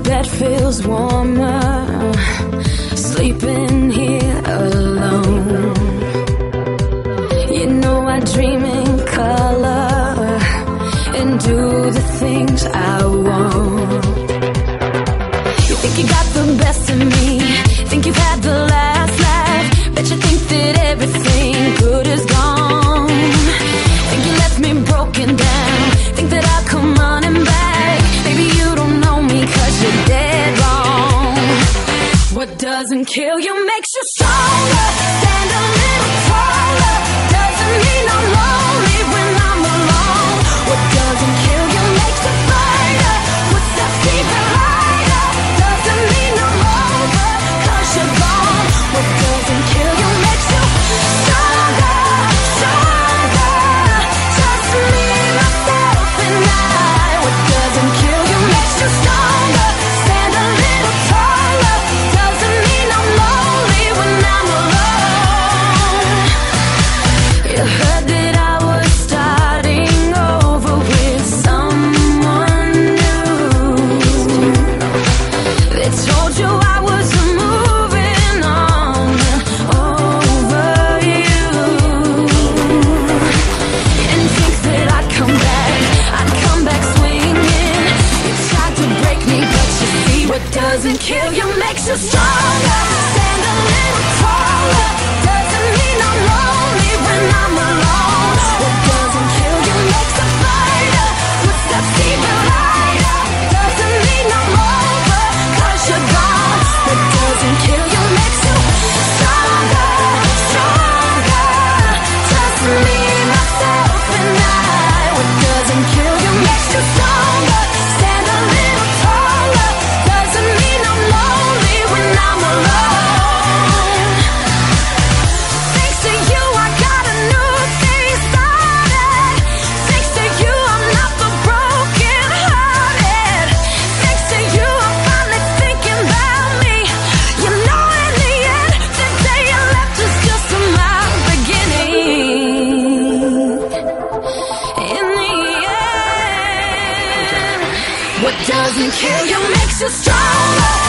bed feels warmer, sleeping here alone. You know I dream in color and do the things I want. You think you got the best of me, think you've had the last laugh, bet you think that everything good is gone. Think you left me broken down, think that I'll come running back. Maybe you don't know me 'cause you're dead wrong. What doesn't kill you makes you stronger. Stand a little taller. Doesn't mean I'm lonely when I'm alone. What doesn't kill you makes you fighter. Footsteps even lighter. Doesn't mean I'm over 'cause you're gone. What doesn't kill you makes you stronger, stronger. Just me, myself, and I. What doesn't kill you makes you stronger. Stand a little taller. Doesn't mean I'm lonely when I'm alone. You heard that I was starting over with someone new. They told you I was moving on over you. You didn't think that I'd come back swinging. You tried to break me, but you see what doesn't kill you makes you stronger. Stand a little taller. Doesn't mean I'm lonely when I'm alone. What doesn't kill you makes a fighter. Footsteps even lighter. Doesn't mean I'm over 'cause you're gone. What doesn't kill you makes you stronger, stronger. Just me, myself, and I. What doesn't kill you makes you stronger. Stand a little taller. Doesn't mean I'm lonely when I'm alone. Thanks to you, I got a new day started. Thanks to you, I'm not the broken hearted. Thanks to you, I'm finally thinking about me. You know, in the end, the day you left was just my beginning. In the end, what doesn't kill you makes you stronger.